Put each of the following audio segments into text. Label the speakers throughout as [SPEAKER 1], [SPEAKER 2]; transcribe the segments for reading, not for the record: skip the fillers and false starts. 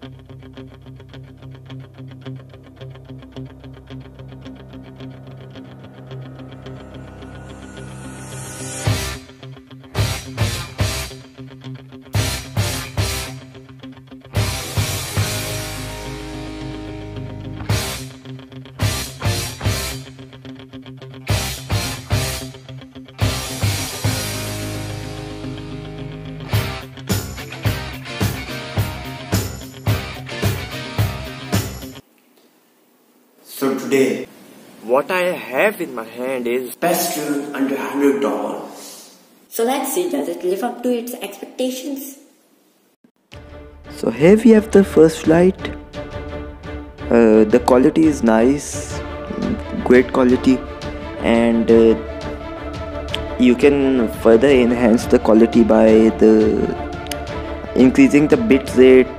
[SPEAKER 1] So today,
[SPEAKER 2] What I have in my hand is
[SPEAKER 1] best drone under $100.
[SPEAKER 3] So let's see, does it live up to its expectations?
[SPEAKER 4] So here we have the first flight. The quality is nice, great quality, and you can further enhance the quality by increasing the bit rate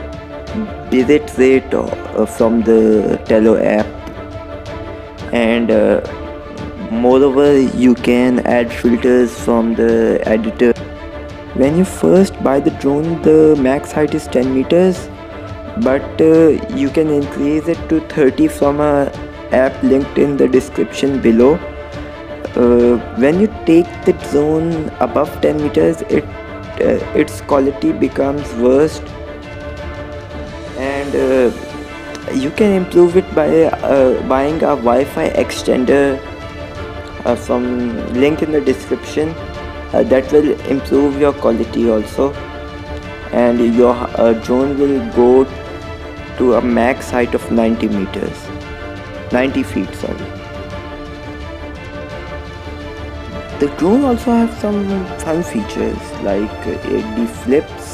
[SPEAKER 4] from the Tello app, and moreover you can add filters from the editor. When you first buy the drone, the max height is 10 meters, but you can increase it to 30 from a app linked in the description below. When you take the drone above 10 meters, its quality becomes worse, and you can improve it by buying a Wi-Fi extender from link in the description. That will improve your quality also, and your drone will go to a max height of 90 feet, sorry. The drone also has some fun features like it flips.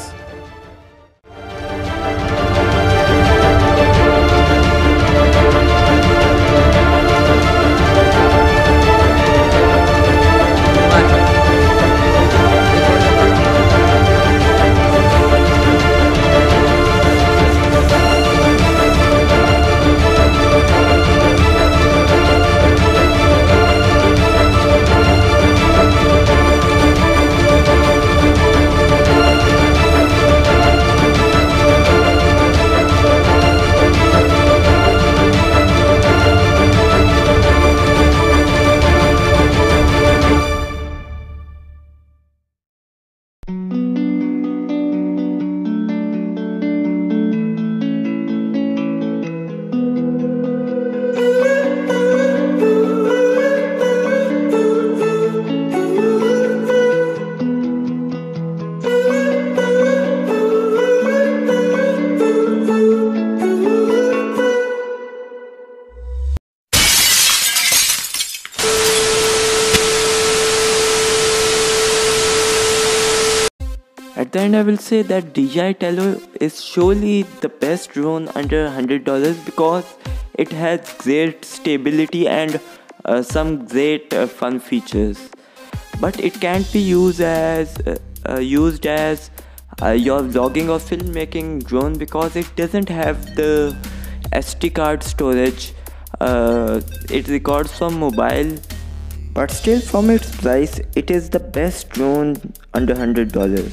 [SPEAKER 4] At the end, I will say that DJI Tello is surely the best drone under $100 because it has great stability and some great fun features. But it can't be used as your vlogging or filmmaking drone because it doesn't have the SD card storage. It records from mobile, but still from its price, it is the best drone under $100.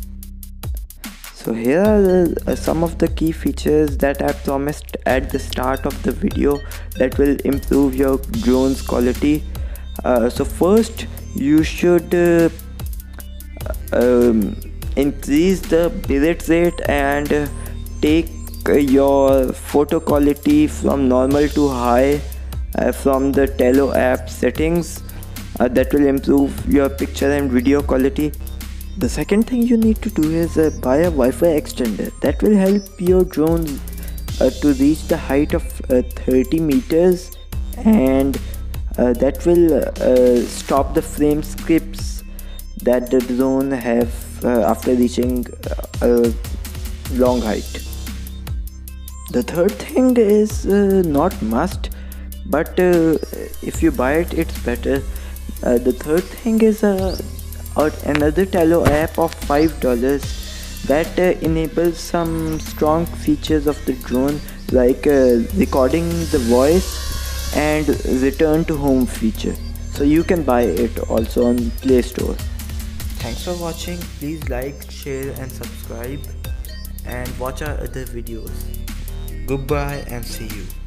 [SPEAKER 4] So here are some of the key features that I promised at the start of the video that will improve your drone's quality. So first, you should increase the bit rate and take your photo quality from normal to high from the Tello app settings. That will improve your picture and video quality. The second thing you need to do is buy a Wi-Fi extender that will help your drone to reach the height of 30 meters, and that will stop the frame skips that the drone have after reaching a long height. The third thing is not must, but if you buy it, it's better. The third thing is another Tello app of $5 that enables some strong features of the drone, like recording the voice and return to home feature. So you can buy it also on Play Store. Thanks for watching. Please like, share and subscribe. and watch our other videos. Goodbye and see you.